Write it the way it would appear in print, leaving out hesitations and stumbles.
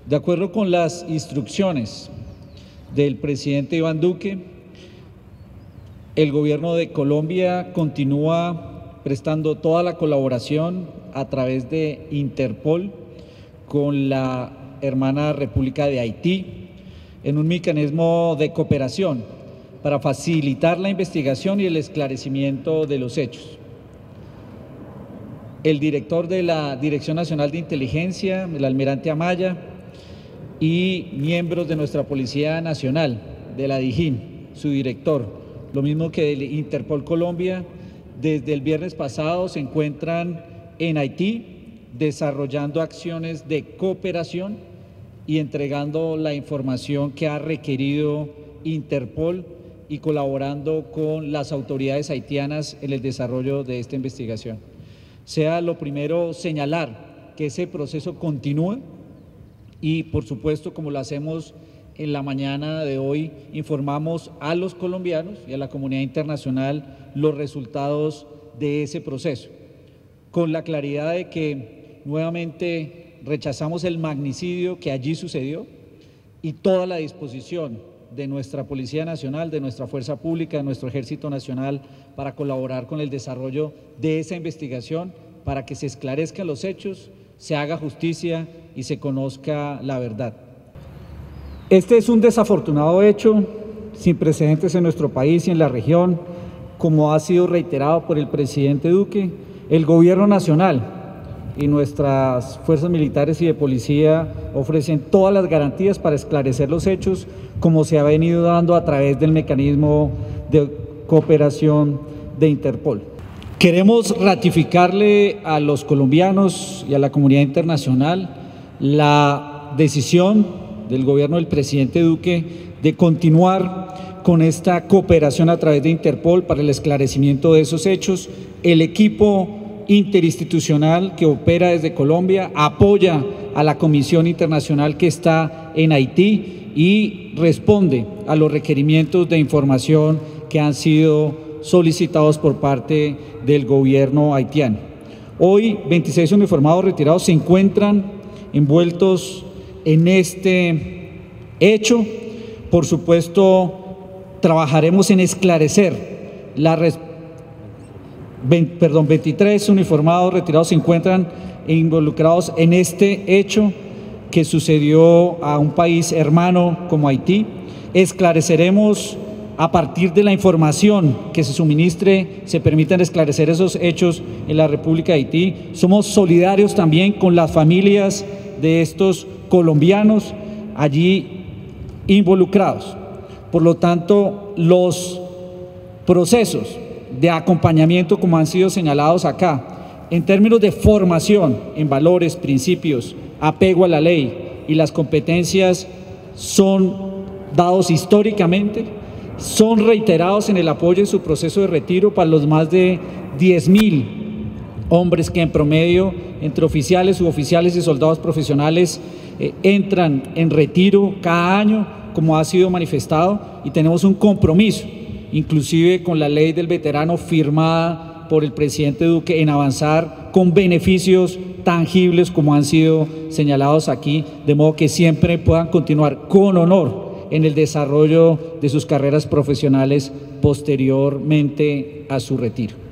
De acuerdo con las instrucciones del presidente Iván Duque, el gobierno de Colombia continúa prestando toda la colaboración a través de Interpol con la hermana República de Haití en un mecanismo de cooperación para facilitar la investigación y el esclarecimiento de los hechos. El director de la Dirección Nacional de Inteligencia, el almirante Amaya, y miembros de nuestra Policía Nacional, de la DIJÍN, su director, lo mismo que del Interpol Colombia, desde el viernes pasado se encuentran en Haití desarrollando acciones de cooperación y entregando la información que ha requerido Interpol y colaborando con las autoridades haitianas en el desarrollo de esta investigación. Sea lo primero señalar que ese proceso continúa y, por supuesto, como lo hacemos en la mañana de hoy, informamos a los colombianos y a la comunidad internacional los resultados de ese proceso, con la claridad de que nuevamente rechazamos el magnicidio que allí sucedió y toda la disposición de nuestra Policía Nacional, de nuestra Fuerza Pública, de nuestro Ejército Nacional para colaborar con el desarrollo de esa investigación para que se esclarezcan los hechos, se haga justicia y se conozca la verdad. Este es un desafortunado hecho sin precedentes en nuestro país y en la región, como ha sido reiterado por el presidente Duque. El Gobierno Nacional y nuestras fuerzas militares y de policía ofrecen todas las garantías para esclarecer los hechos, como se ha venido dando a través del mecanismo de cooperación de Interpol. Queremos ratificarle a los colombianos y a la comunidad internacional la decisión del gobierno del presidente Duque de continuar con esta cooperación a través de Interpol para el esclarecimiento de esos hechos. El equipo interinstitucional que opera desde Colombia apoya a la Comisión Internacional que está en Haití y responde a los requerimientos de información que han sido solicitados por parte del gobierno haitiano. Hoy 26 uniformados retirados se encuentran envueltos en este hecho. Por supuesto, trabajaremos en esclarecer 23 uniformados retirados se encuentran involucrados en este hecho que sucedió a un país hermano como Haití. Esclareceremos a partir de la información que se suministre, se permitan esclarecer esos hechos en la República de Haití. Somos solidarios también con las familias de estos colombianos allí involucrados. Por lo tanto, los procesos de acompañamiento, como han sido señalados acá, en términos de formación en valores, principios, apego a la ley y las competencias son dados históricamente, son reiterados en el apoyo en su proceso de retiro para los más de 10.000 hombres que en promedio, entre oficiales, suboficiales y soldados profesionales, entran en retiro cada año, como ha sido manifestado, y tenemos un compromiso, inclusive con la ley del veterano firmada por el presidente Duque, en avanzar con beneficios tangibles como han sido señalados aquí, de modo que siempre puedan continuar con honor en el desarrollo de sus carreras profesionales posteriormente a su retiro.